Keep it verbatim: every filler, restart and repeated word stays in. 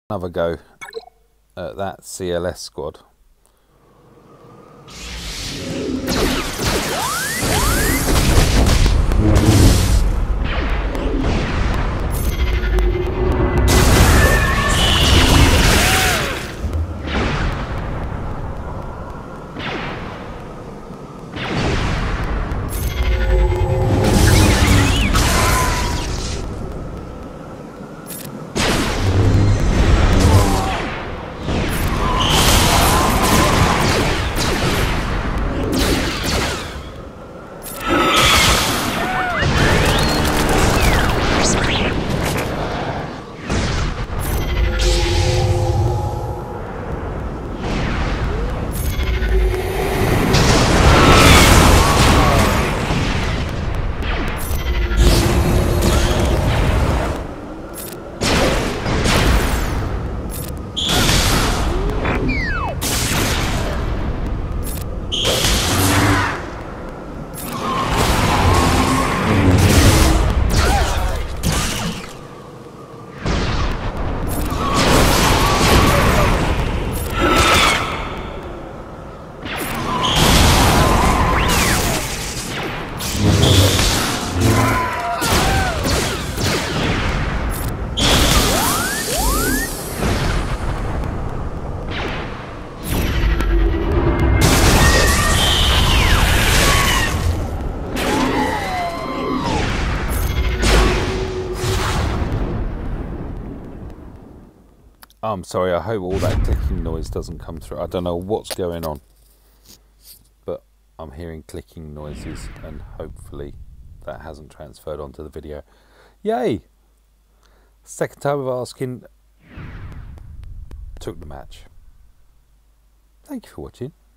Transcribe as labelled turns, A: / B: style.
A: Another go at that C L S squad. I'm sorry, I hope all that clicking noise doesn't come through. I don't know what's going on, but I'm hearing clicking noises, and hopefully that hasn't transferred onto the video. Yay! Second time of asking, took the match. Thank you for watching.